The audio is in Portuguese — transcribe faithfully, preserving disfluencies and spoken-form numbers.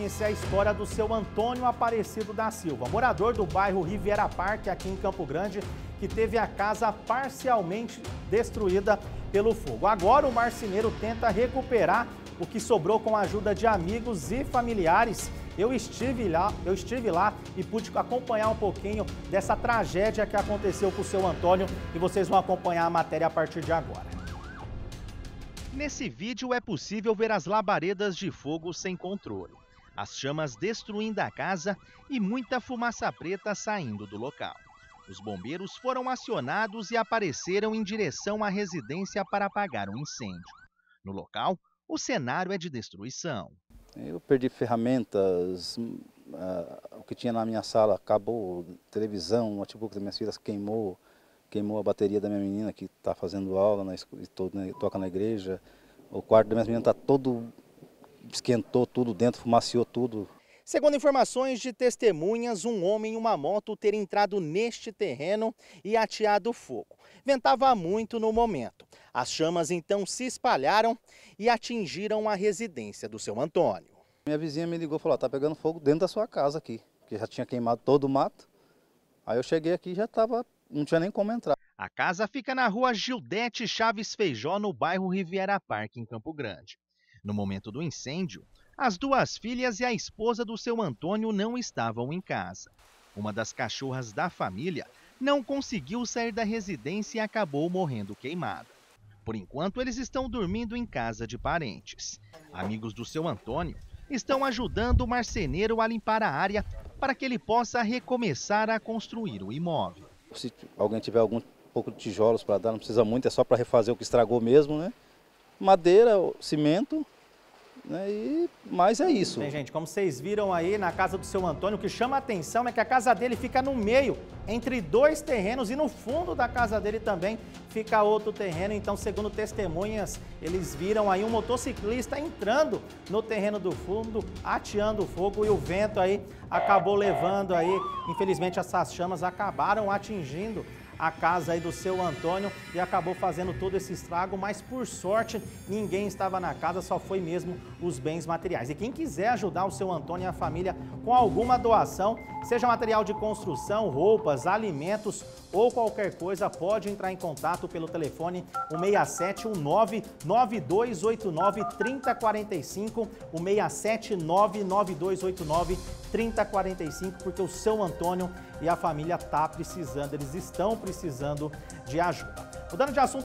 sequência a história do seu Antônio Aparecido da Silva, morador do bairro Riviera Park, aqui em Campo Grande, que teve a casa parcialmente destruída pelo fogo. Agora o marceneiro tenta recuperar o que sobrou com a ajuda de amigos e familiares. Eu estive lá, eu estive lá e pude acompanhar um pouquinho dessa tragédia que aconteceu com o seu Antônio e vocês vão acompanhar a matéria a partir de agora. Nesse vídeo é possível ver as labaredas de fogo sem controle, as chamas destruindo a casa e muita fumaça preta saindo do local. Os bombeiros foram acionados e apareceram em direção à residência para apagar o incêndio. No local, o cenário é de destruição. Eu perdi ferramentas, uh, o que tinha na minha sala acabou, televisão, o notebook das minhas filhas queimou, queimou a bateria da minha menina que está fazendo aula, na, na, toca na igreja. O quarto da minha menina está todo, esquentou tudo dentro, fumaciou tudo. Segundo informações de testemunhas, um homem e uma moto teriam entrado neste terreno e ateado fogo. Ventava muito no momento. As chamas então se espalharam e atingiram a residência do seu Antônio. Minha vizinha me ligou e falou, está pegando fogo dentro da sua casa aqui, que já tinha queimado todo o mato. Aí eu cheguei aqui e já estava, não tinha nem como entrar. A casa fica na rua Gildete Chaves Feijó, no bairro Riviera Park, em Campo Grande. No momento do incêndio, as duas filhas e a esposa do seu Antônio não estavam em casa. Uma das cachorras da família não conseguiu sair da residência e acabou morrendo queimada. Por enquanto, eles estão dormindo em casa de parentes. Amigos do seu Antônio estão ajudando o marceneiro a limpar a área para que ele possa recomeçar a construir o imóvel. Se alguém tiver algum pouco de tijolos para dar, não precisa muito, é só para refazer o que estragou mesmo, né? Madeira, cimento, né? E mais é isso. Bem, gente, como vocês viram aí na casa do seu Antônio, o que chama a atenção é que a casa dele fica no meio, entre dois terrenos, e no fundo da casa dele também fica outro terreno. Então, segundo testemunhas, eles viram aí um motociclista entrando no terreno do fundo, ateando fogo, e o vento aí acabou levando aí, infelizmente essas chamas acabaram atingindo a casa aí do seu Antônio e acabou fazendo todo esse estrago, mas por sorte ninguém estava na casa, só foi mesmo os bens materiais. E quem quiser ajudar o seu Antônio e a família com alguma doação, seja material de construção, roupas, alimentos ou qualquer coisa, pode entrar em contato pelo telefone um seis sete um nove, nove dois oito nove, três zero quatro cinco, o seis sete nove, nove dois oito nove, três zero quatro cinco, porque o seu Antônio e a família tá precisando, eles estão precisando de ajuda. Mudando de assunto,